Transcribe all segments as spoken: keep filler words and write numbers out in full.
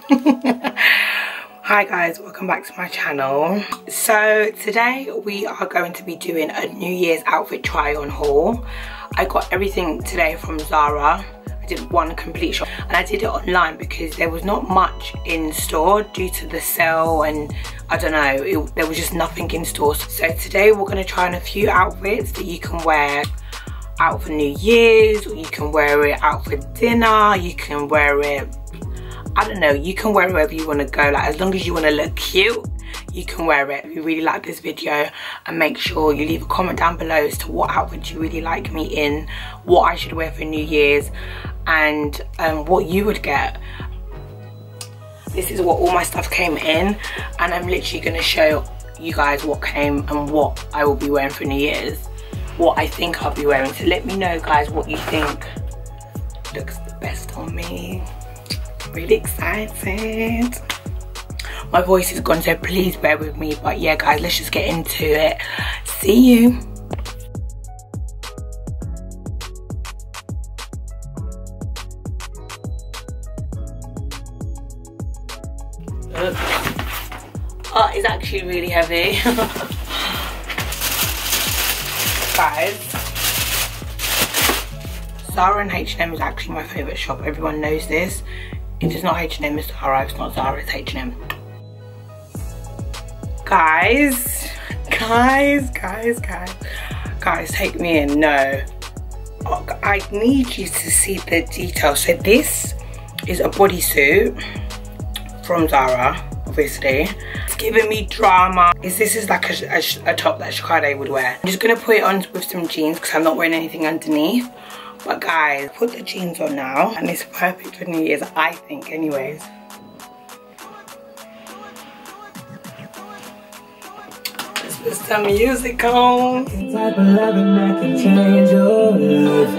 Hi guys, welcome back to my channel. So today we are going to be doing a New Year's outfit try on haul. I got everything today from Zara. I did one complete shop and I did it online because there was not much in store due to the sale, and I don't know, it, there was just nothing in store. So today we're going to try on a few outfits that you can wear out for New Year's, or you can wear it out for dinner, you can wear it, I don't know, you can wear it wherever you want to go. Like, as long as you want to look cute, you can wear it. If you really like this video, and make sure you leave a comment down below as to what outfit you really like me in, what I should wear for New Year's, and um, what you would get. This is what all my stuff came in, and I'm literally going to show you guys what came and what I will be wearing for New Year's, what I think I'll be wearing. So let me know guys what you think looks the best on me. Really excited. My voice is gone, so please bear with me, but yeah guys, let's just get into it. See you. Oh, it's actually really heavy. Guys, Zara and H and M is actually my favourite shop. Everyone knows this. It is not H and M, it's Zara. It's not Zara, it's H and M. Guys, guys, guys, guys, guys, take me in. No, oh, I need you to see the details. So this is a bodysuit from Zara, obviously. It's giving me drama. Is this is like a, a, a top that Sequinned would wear. I'm just gonna put it on with some jeans because I'm not wearing anything underneath. But guys, put the jeans on now, and it's perfect for New Year's, I think, anyways. Let's put some music on. Type of loving that can change your life.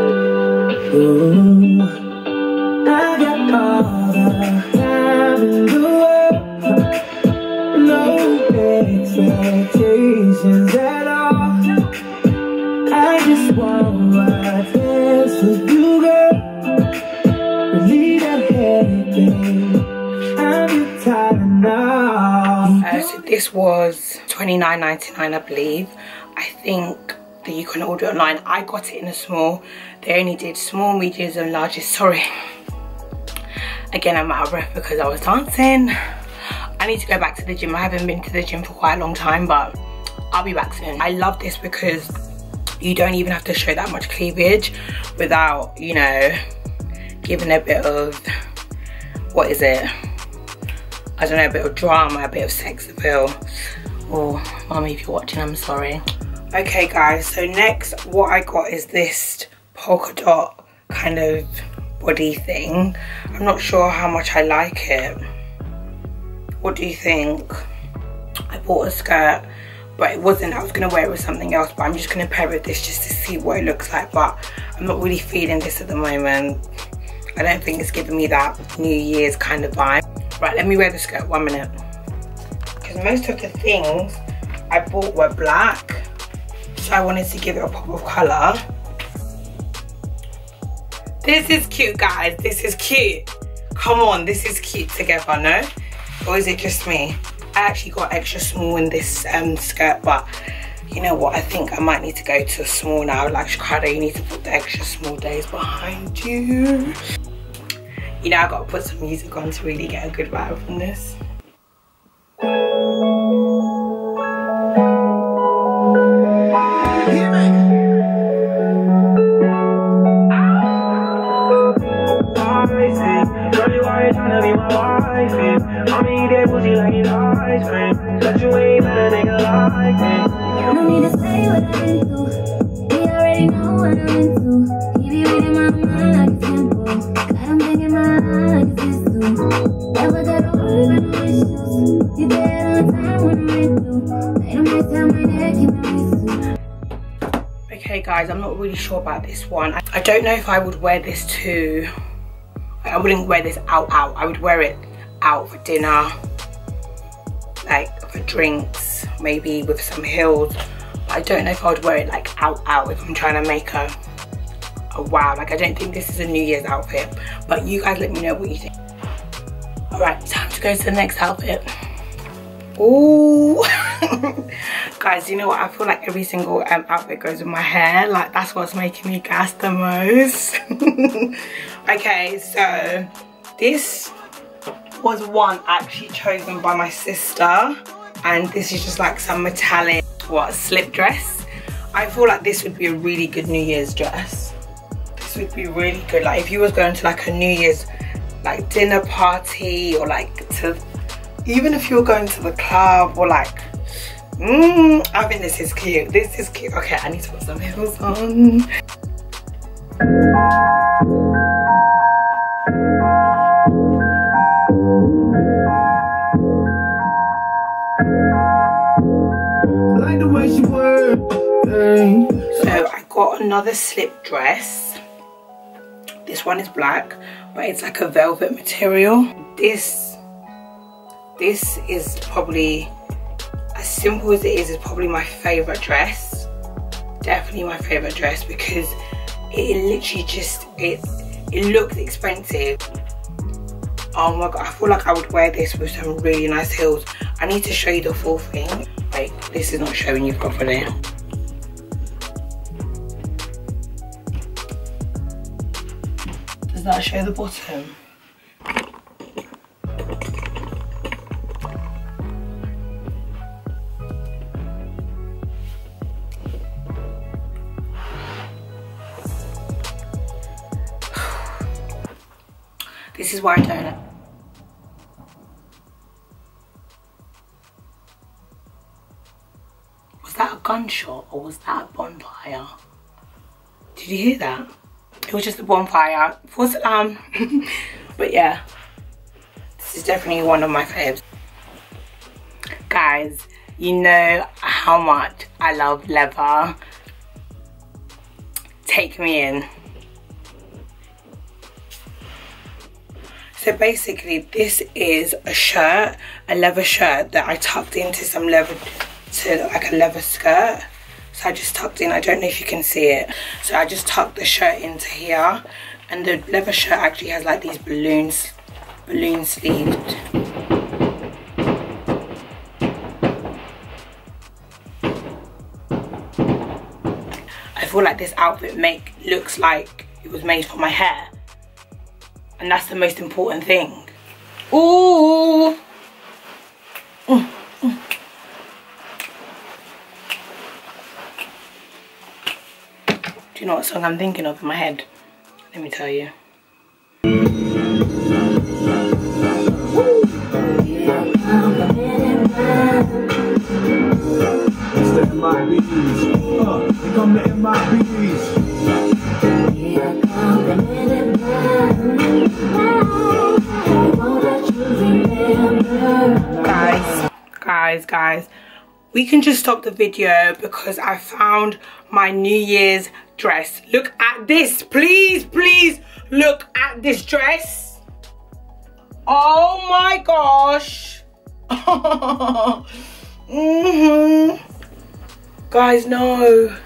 Ooh, I got all the time in the world. No expectations at all. I just want what with you, girl. Believe everything. I'm tired now. Uh, so this was twenty-nine ninety-nine, I believe. I think that you can order it online. I got it in a small. They only did small, mediums, and larges. Sorry. Again, I'm out of breath because I was dancing. I need to go back to the gym. I haven't been to the gym for quite a long time, but I'll be back soon. I love this because you don't even have to show that much cleavage without, you know, giving a bit of, what is it? I don't know, a bit of drama, a bit of sex appeal. Oh, mommy, if you're watching, I'm sorry. Okay guys, so next what I got is this polka dot kind of body thing. I'm not sure how much I like it. What do you think? I bought a skirt, but it wasn't, I was going to wear it with something else, but I'm just going to pair with this just to see what it looks like. But I'm not really feeling this at the moment. I don't think it's giving me that New Year's kind of vibe. Right, let me wear the skirt, one minute. Because most of the things I bought were black, so I wanted to give it a pop of colour. This is cute guys, this is cute. Come on, this is cute together, no? Or is it just me? I actually got extra small in this um, skirt, but you know what, I think I might need to go to a small now. Like Sequinned, you need to put the extra small days behind you. You know, I gotta put some music on to really get a good vibe from this. Okay guys, I'm not really sure about this one. I, I don't know if I would wear this to, I wouldn't wear this out out. I would wear it out for dinner, like for drinks, maybe with some heels. But I don't know if I would wear it like out out if I'm trying to make a, a wow. Like I don't think this is a New Year's outfit. But you guys let me know what you think. Alright, time to go to the next outfit. Ooh. Guys, you know what? I feel like every single um, outfit goes with my hair. Like, that's what's making me gas the most. Okay, so this was one actually chosen by my sister. And this is just like some metallic, what, slip dress. I feel like this would be a really good New Year's dress. This would be really good. Like, if you was going to like a New Year's like dinner party, or like to, even if you were going to the club, or like, mm, I think this is cute. This is cute. Okay, I need to put some heels on. Like the way she works. So I got another slip dress. This one is black, but it's like a velvet material. This, this is probably, as simple as it is, is probably my favorite dress. Definitely my favorite dress, because it literally just, it, it looks expensive. Oh my god, I feel like I would wear this with some really nice heels. I need to show you the full thing. Wait, this is not showing you properly. Does that show the bottom? This is why I don't. Was that a gunshot or was that a bonfire? Did you hear that? It was just a bonfire. False alarm. But yeah, this is definitely one of my faves. Guys, you know how much I love leather. Take me in. So basically, this is a shirt, a leather shirt that I tucked into some leather, to like a leather skirt. So I just tucked in, I don't know if you can see it. So I just tucked the shirt into here, and the leather shirt actually has like these balloons, balloon sleeved. I feel like this outfit make looks like it was made for my hair. And that's the most important thing. Ooh. Mm, mm. Do you know what song I'm thinking of in my head? Let me tell you. It's the M I Bs. Uh, they come the M I Bs. Guys, guys, guys, we can just stop the video because I found my New Year's dress. Look at this, please, please look at this dress. Oh my gosh. Mm-hmm. Guys, no.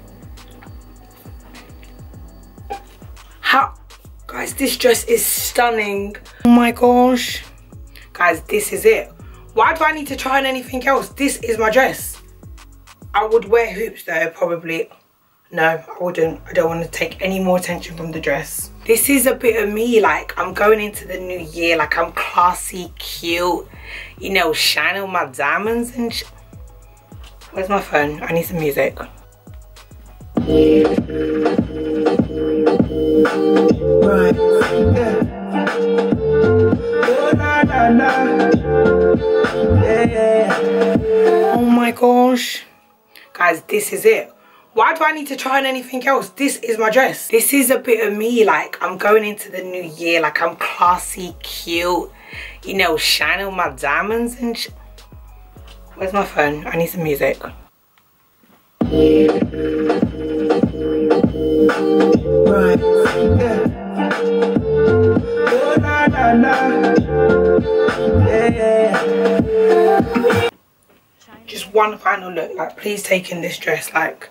How? Guys, this dress is stunning. Oh my gosh. Guys, this is it. Why do I need to try on anything else? This is my dress. I would wear hoops though, probably. No, I wouldn't. I don't want to take any more attention from the dress. This is a bit of me, like I'm going into the new year, like I'm classy, cute, you know, shining my diamonds and sh Where's my phone? I need some music. Right. Yeah. Oh, nah, nah, nah. Yeah. Oh my gosh. Guys, this is it. Why do I need to try on anything else? This is my dress. This is a bit of me, like I'm going into the new year, like I'm classy, cute, you know, shining my diamonds and sh Where's my phone? I need some music. Right. Yeah. Oh, nah, nah, nah. Yeah. Just one final look, like please take in this dress, like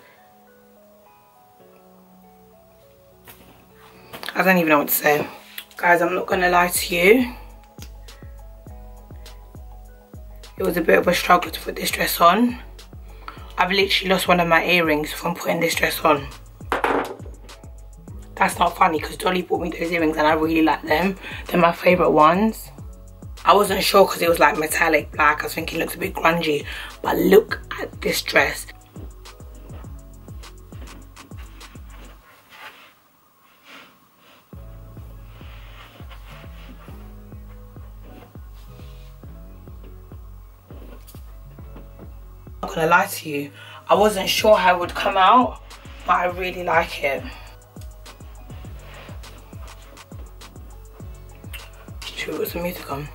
I don't even know what to say. Guys, I'm not gonna lie to you. it was a bit of a struggle to put this dress on. I've literally lost one of my earrings from putting this dress on. That's not funny because Dolly bought me those earrings and I really like them. They're my favourite ones. I wasn't sure because it was like metallic black. I was thinking it looks a bit grungy. But look at this dress. I'm not gonna lie to you, I wasn't sure how it would come out, but I really like it. Should we put some music on?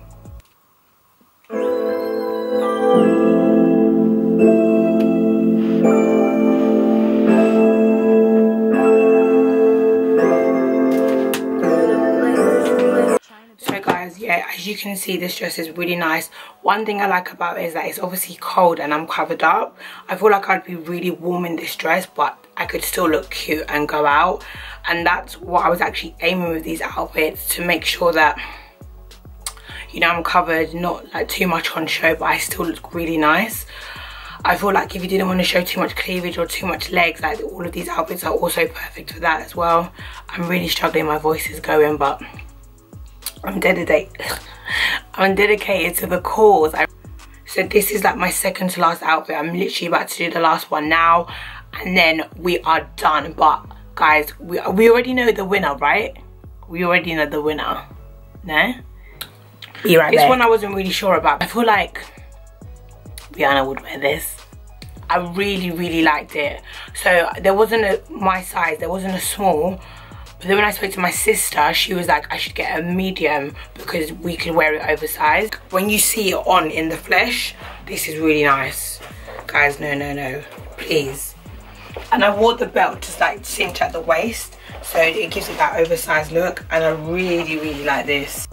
So guys, yeah, as you can see, this dress is really nice. One thing I like about it is that it's obviously cold and I'm covered up. I feel like I'd be really warm in this dress, but I could still look cute and go out. And that's what I was actually aiming with these outfits, to make sure that, you know, I'm covered, not like too much on show, but I still look really nice. I feel like if you didn't want to show too much cleavage or too much legs, like all of these outfits are also perfect for that as well. I'm really struggling, my voice is going, but I'm dedicated. I'm dedicated to the cause. I, so this is like my second to last outfit. I'm literally about to do the last one now, and then we are done. But guys, we we already know the winner, right? We already know the winner. No? Be right This back. One I wasn't really sure about. I feel like Rihanna would wear this. I really, really liked it. So there wasn't a my size. There wasn't a small. But then when I spoke to my sister, she was like, I should get a medium because we could wear it oversized. When you see it on in the flesh, this is really nice. Guys, no, no, no, please. And I wore the belt to like cinch at the waist, so it gives it that oversized look. And I really, really like this.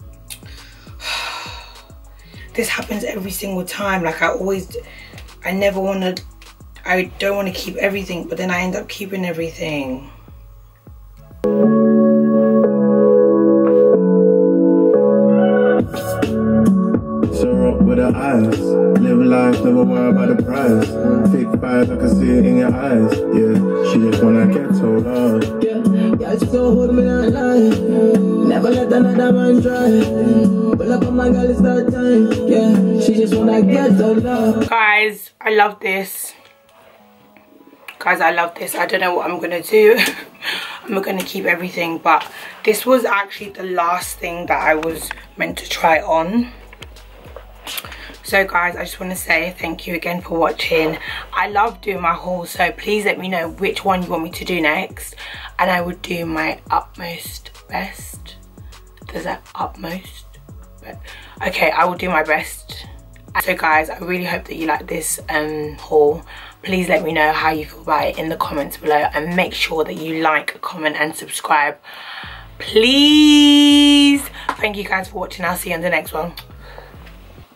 This happens every single time. Like I always, I never want to, I don't want to keep everything, but then I end up keeping everything. With her eyes, live life, never worry about the price. Thick five, I can see it in your eyes. Yeah, she just wanna get told off. Yeah, yeah, she so hold me on life. Never let another man try. Pull up on my girl, it's that time. Yeah, she just wanna get told off. Guys, I love this. Guys, I love this. I don't know what I'm gonna do. I'm gonna keep everything, but this was actually the last thing that I was meant to try on. So guys, I just want to say thank you again for watching. I love doing my haul, so please let me know which one you want me to do next, and I would do my utmost best. Does that utmost? Okay, I will do my best. So guys, I really hope that you like this um haul. Please let me know how you feel about it in the comments below, and make sure that you like, comment and subscribe, please. Thank you guys for watching. I'll see you on the next one.